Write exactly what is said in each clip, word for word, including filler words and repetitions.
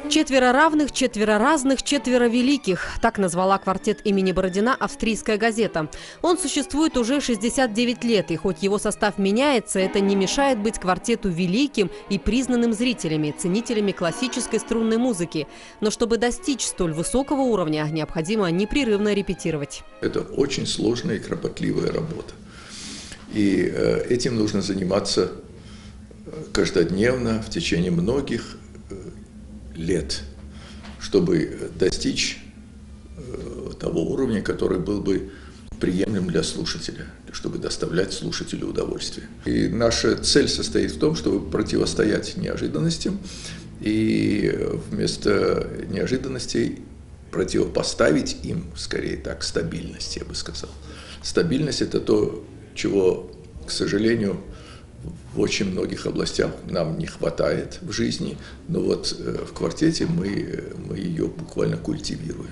Четверо равных, четверо разных, четверо великих. Так назвала квартет имени Бородина австрийская газета. Он существует уже шестьдесят девять лет, и хоть его состав меняется, это не мешает быть квартету великим и признанным зрителями, ценителями классической струнной музыки. Но чтобы достичь столь высокого уровня, необходимо непрерывно репетировать. Это очень сложная и кропотливая работа. И этим нужно заниматься каждодневно в течение многих лет, чтобы достичь того уровня, который был бы приемлем для слушателя, чтобы доставлять слушателю удовольствие. И наша цель состоит в том, чтобы противостоять неожиданностям и вместо неожиданностей противопоставить им, скорее так, стабильность, я бы сказал. Стабильность – это то, чего, к сожалению, в очень многих областях нам не хватает в жизни, но вот в квартете мы, мы ее буквально культивируем.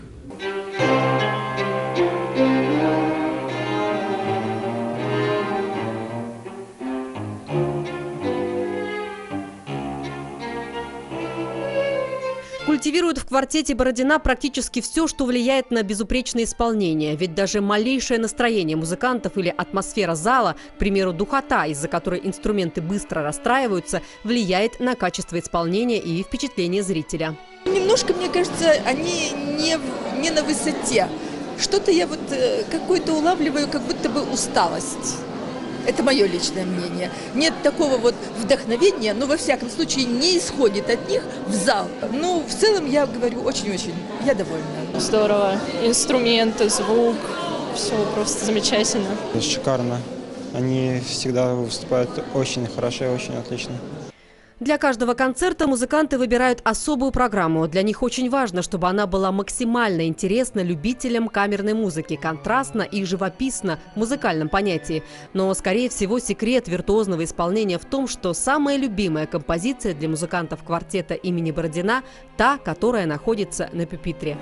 Культивируют в квартете Бородина практически все, что влияет на безупречное исполнение. Ведь даже малейшее настроение музыкантов или атмосфера зала, к примеру, духота, из-за которой инструменты быстро расстраиваются, влияет на качество исполнения и впечатление зрителя. Немножко, мне кажется, они не, не на высоте. Что-то я вот какой-то улавливаю, как будто бы усталость. Это мое личное мнение. Нет такого вот вдохновения, но во всяком случае не исходит от них в зал. Ну, в целом, я говорю, очень-очень, я довольна. Здорово. Инструменты, звук, все просто замечательно. Шикарно. Они всегда выступают очень хорошо и очень отлично. Для каждого концерта музыканты выбирают особую программу. Для них очень важно, чтобы она была максимально интересна любителям камерной музыки, контрастна и живописна в музыкальном понятии. Но, скорее всего, секрет виртуозного исполнения в том, что самая любимая композиция для музыкантов квартета имени Бородина – та, которая находится на пюпитре.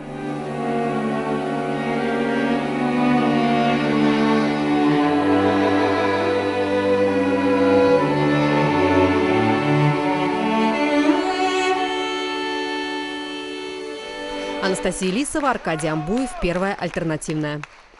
Анастасия Лисова, Аркадий Амбуев, Первая альтернативная.